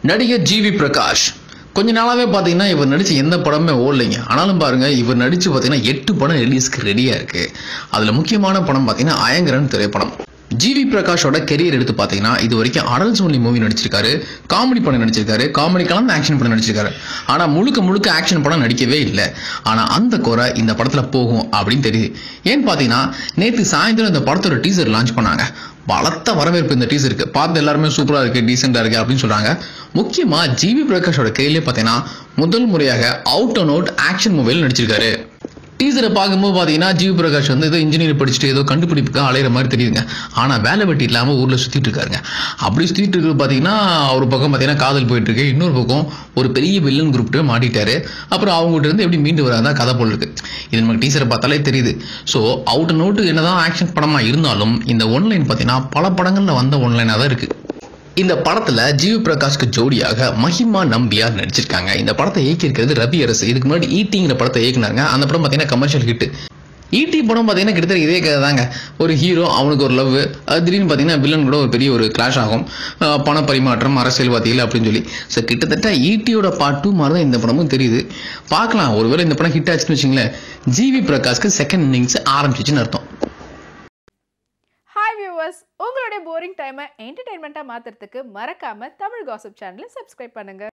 நடிகர் ஜிவி பிரகாஷ் கொஞ்ச நாளாவே பாத்தீங்கன்னா இவர் நடிச்ச எந்த படமே ஓடலைங்க. ஆனாலும் பாருங்க இவர் நடிச்சு பாத்தீங்கன்னா 8 படம் ரிலீஸ்க்கு ரெடியா இருக்கு. அதுல முக்கியமான படம் பாத்தீங்கன்னா அயங்கரன் திரைப்படம். ஜிவி பிரகாஷோட கெரியர் எடுத்து பாத்தீங்கன்னா இது வரைக்கும் அடல்ட்ஸ் ஒன்லி மூவி நடிச்சிருக்காரு, காமெடி படம் நடிச்சிருக்காரு, காமெடி கலந்து ஆக்ஷன் படம் நடிச்சிருக்காரு. ஆனா முழுக்க ஆக்ஷன் படம் நடிக்கவே இல்லை. ஆனா அந்த குறை இந்த படத்துல போகும் அப்படின்னு தெரியுது. ஏன்னு பாத்தீங்கன்னா நேற்று சாயந்தரம் இந்த படத்தோட டீசர் லான்ச் பண்ணாங்க. பலத்த வரவேற்பு இந்த டீசருக்கு. பார்த்து எல்லாருமே சூப்பரா இருக்கு, டீசெண்டா இருக்கு அப்படின்னு சொல்றாங்க. முக்கியமா ஜிவி பிரகாஷோட கையிலே பாத்தீங்கன்னா முதல் முறையாக அவுட் அண்ட் அவுட் ஆக்ஷன் மூவியில் நடிச்சிருக்காரு. டீசரை பார்க்கும்போது பார்த்தீங்கன்னா ஜிவி பிரகாஷ் வந்து ஏதோ இன்ஜினியர் படிச்சுட்டு ஏதோ கண்டுபிடிப்புக்கு அலையிற மாதிரி தெரியுதுங்க. ஆனால் வேலை வெட்டி இல்லாமல் ஊரில் சுற்றிட்டு இருக்காருங்க. அப்படி சுற்றிட்டு இருக்கிறது பார்த்தீங்கன்னா ஒரு பக்கம் பார்த்தீங்கன்னா காதல் போயிட்டு இருக்கு, இன்னொரு பக்கம் ஒரு பெரிய வில்லன் குரூப்ட்டு மாட்டிட்டாரு. அப்புறம் அவங்ககிட்ட இருந்து எப்படி மீண்டு வராதா கதை போல் இருக்கு. இது நமக்கு டீசரை பார்த்தாலே தெரியுது. ஸோ அவுட் அண்ட் அவுட் என்னதான் ஆக்ஷன் படமாக இருந்தாலும் இந்த ஒன்லைன் பார்த்தீங்கன்னா பல படங்களில் வந்த ஒன்லைனாக தான் இருக்கு. இந்த படத்துல ஜிவி பிரகாஷ்க்கு ஜோடியாக மஹிமா நம்பியார் நடிச்சிருக்காங்க. இந்த படத்தை இயக்கியிருக்கிறது ரவி அரசு. இதுக்கு முன்னாடி ஈட்டிங்கிற படத்தை இயக்குனாங்க. அந்த படம் பார்த்தீங்கன்னா கமர்ஷியல் ஹிட். ஈட்டி படம் பார்த்தீங்கன்னா கிட்டத்தட்ட இதே கதை தாங்க. ஒரு ஹீரோ, அவனுக்கு ஒரு லவ், திடீர்னு பார்த்தீங்கன்னா வில்லன் கூட ஒரு பெரிய ஒரு கிளாஷ் ஆகும், பண பரிமாற்றம், அரசியல்வாதிகள் அப்படின்னு சொல்லி. ஸோ கிட்டத்தட்ட ஈட்டியோட பார்ட் 2 மாதிரி தான் இந்த படமும் தெரியுது. பார்க்கலாம், ஒருவேளை இந்த படம் ஹிட் ஆச்சுன்னு வச்சுங்களேன், ஜிவி பிரகாஷ்க்கு செகண்ட் இன்னிங்ஸ் ஆரம்பிச்சிச்சுன்னு அர்த்தம். உங்களுடைய போரிங் டைமை என்டர்டைன்மெண்ட்டாக மாற்றுறதுக்கு மறக்காமல் தமிழ் காசிப் சேனலை சப்ஸ்கிரைப் பண்ணுங்கள்.